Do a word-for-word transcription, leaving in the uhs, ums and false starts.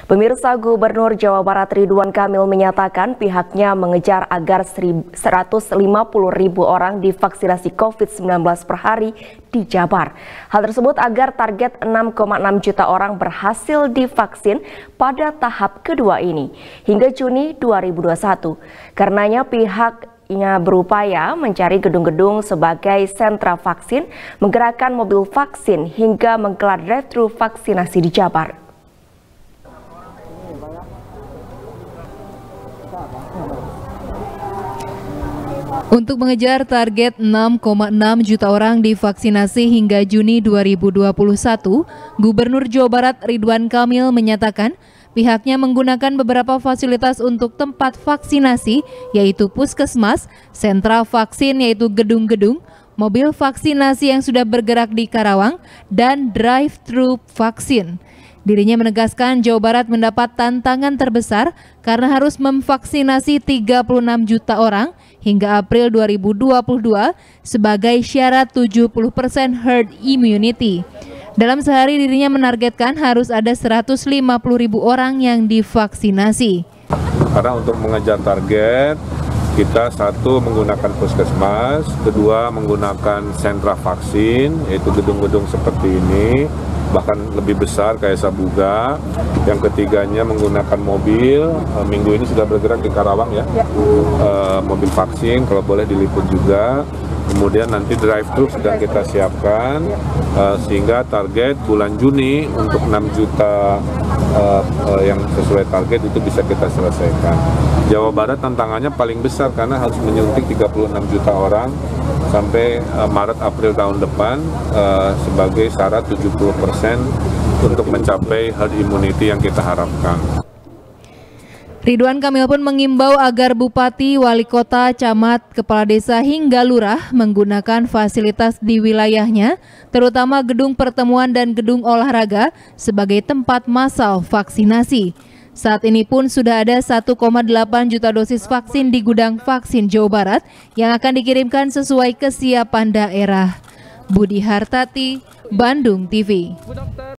Pemirsa, Gubernur Jawa Barat Ridwan Kamil menyatakan pihaknya mengejar agar seratus lima puluh ribu orang divaksinasi COVID sembilan belas per hari di Jabar. Hal tersebut agar target enam koma enam juta orang berhasil divaksin pada tahap kedua ini hingga Juni dua ribu dua puluh satu. Karenanya pihaknya berupaya mencari gedung-gedung sebagai sentra vaksin, menggerakkan mobil vaksin hingga menggelar drive-thru vaksinasi di Jabar. Untuk mengejar target enam koma enam juta orang divaksinasi hingga Juni dua ribu dua puluh satu, Gubernur Jawa Barat Ridwan Kamil menyatakan pihaknya menggunakan beberapa fasilitas untuk tempat vaksinasi, yaitu puskesmas, sentra vaksin yaitu gedung-gedung, mobil vaksinasi yang sudah bergerak di Karawang, dan drive-thru vaksin. Dirinya menegaskan Jawa Barat mendapat tantangan terbesar karena harus memvaksinasi tiga puluh enam juta orang hingga April dua ribu dua puluh dua sebagai syarat tujuh puluh persen herd immunity. Dalam sehari dirinya menargetkan harus ada seratus lima puluh ribu orang yang divaksinasi. Karena untuk mengejar target, kita satu menggunakan puskesmas, kedua menggunakan sentra vaksin, yaitu gedung-gedung seperti ini, bahkan lebih besar kayak Sabuga. Yang ketiganya menggunakan mobil, minggu ini sudah bergerak di Karawang ya, ya. E, mobil vaksin kalau boleh diliput juga. Kemudian nanti drive-thru sedang kita siapkan, uh, sehingga target bulan Juni untuk enam juta uh, uh, yang sesuai target itu bisa kita selesaikan. Jawa Barat tantangannya paling besar karena harus menyuntik tiga puluh enam juta orang sampai uh, Maret April tahun depan uh, sebagai syarat tujuh puluh persen untuk mencapai herd immunity yang kita harapkan. Ridwan Kamil pun mengimbau agar bupati, wali kota, camat, kepala desa hingga lurah menggunakan fasilitas di wilayahnya, terutama gedung pertemuan dan gedung olahraga sebagai tempat massal vaksinasi. Saat ini pun sudah ada satu koma delapan juta dosis vaksin di gudang vaksin Jawa Barat yang akan dikirimkan sesuai kesiapan daerah. Budi Hartati, Bandung T V.